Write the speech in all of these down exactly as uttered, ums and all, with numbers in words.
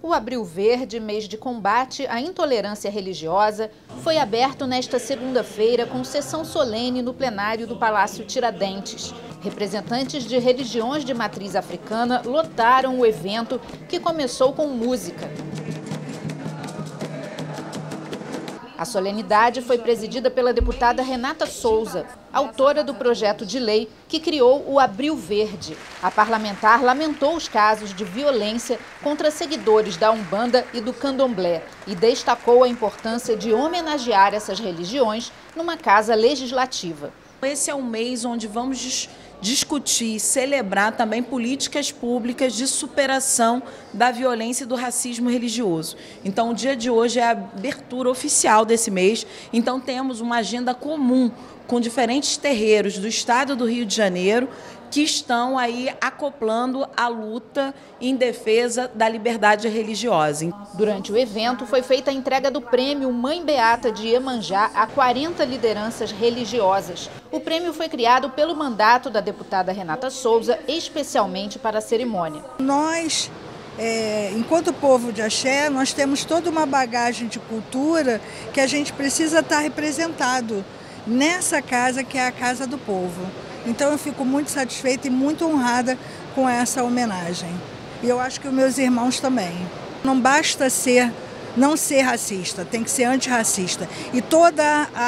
O Abril Verde, mês de combate à intolerância religiosa, foi aberto nesta segunda-feira com sessão solene no plenário do Palácio Tiradentes. Representantes de religiões de matriz africana lotaram o evento, que começou com música. A solenidade foi presidida pela deputada Renata Souza, autora do projeto de lei que criou o Abril Verde. A parlamentar lamentou os casos de violência contra seguidores da Umbanda e do Candomblé e destacou a importância de homenagear essas religiões numa casa legislativa. Esse é um mês onde vamos discutir e celebrar também políticas públicas de superação da violência e do racismo religioso. Então, o dia de hoje é a abertura oficial desse mês. Então, temos uma agenda comum com diferentes terreiros do estado do Rio de Janeiro que estão aí acoplando a luta em defesa da liberdade religiosa. Durante o evento, foi feita a entrega do prêmio Mãe Beata de Iemanjá a quarenta lideranças religiosas. O prêmio foi criado pelo mandato da deputada Renata Souza, especialmente para a cerimônia. Nós, é, enquanto povo de Axé, nós temos toda uma bagagem de cultura que a gente precisa estar representado nessa casa que é a Casa do Povo. Então eu fico muito satisfeita e muito honrada com essa homenagem. E eu acho que os meus irmãos também. Não basta ser, não ser racista, tem que ser antirracista. E toda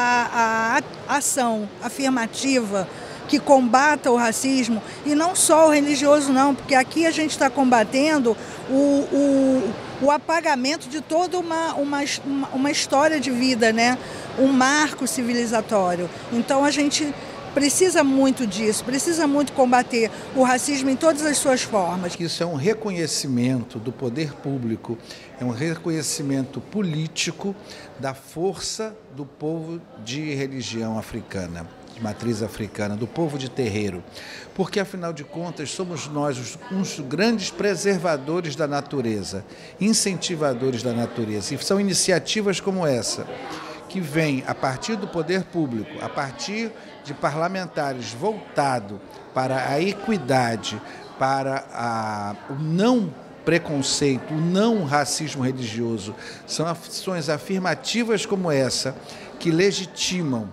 a, a ação afirmativa que combata o racismo, e não só o religioso não, porque aqui a gente está combatendo o, o, o apagamento de toda uma, uma, uma história de vida, né? Um marco civilizatório. Então a gente precisa muito disso, precisa muito combater o racismo em todas as suas formas. Isso é um reconhecimento do poder público, é um reconhecimento político da força do povo de religião africana, de matriz africana, do povo de terreiro. Porque, afinal de contas, somos nós uns grandes preservadores da natureza, incentivadores da natureza. E são iniciativas como essa, que vem a partir do poder público, a partir de parlamentares voltados para a equidade, para a, o não preconceito, o não racismo religioso. São ações afirmativas como essa que legitimam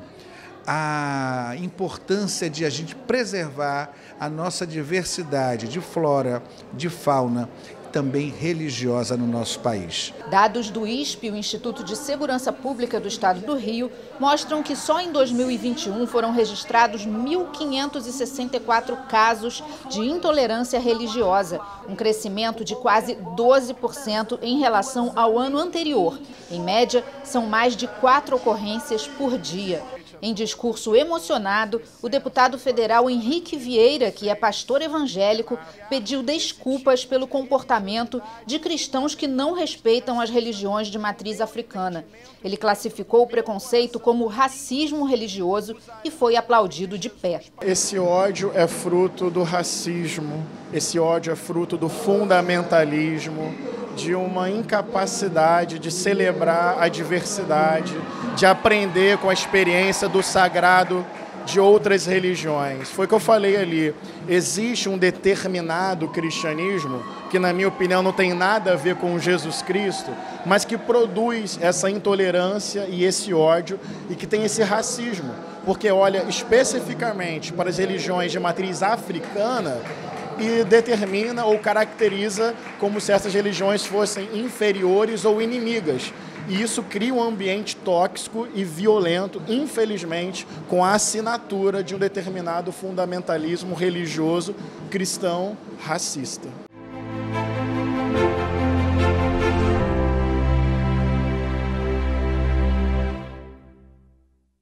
a importância de a gente preservar a nossa diversidade de flora, de fauna, também religiosa no nosso país. Dados do I S P, o Instituto de Segurança Pública do Estado do Rio, mostram que só em dois mil e vinte e um foram registrados mil quinhentos e sessenta e quatro casos de intolerância religiosa, um crescimento de quase doze por cento em relação ao ano anterior. Em média, são mais de quatro ocorrências por dia. Em discurso emocionado, o deputado federal Henrique Vieira, que é pastor evangélico, pediu desculpas pelo comportamento de cristãos que não respeitam as religiões de matriz africana. Ele classificou o preconceito como racismo religioso e foi aplaudido de pé. Esse ódio é fruto do racismo, esse ódio é fruto do fundamentalismo, de uma incapacidade de celebrar a diversidade, de aprender com a experiência do sagrado de outras religiões. Foi o que eu falei ali. Existe um determinado cristianismo que, na minha opinião, não tem nada a ver com Jesus Cristo, mas que produz essa intolerância e esse ódio e que tem esse racismo. Porque olha especificamente para as religiões de matriz africana e determina ou caracteriza como se essas religiões fossem inferiores ou inimigas. E isso cria um ambiente tóxico e violento, infelizmente, com a assinatura de um determinado fundamentalismo religioso cristão racista.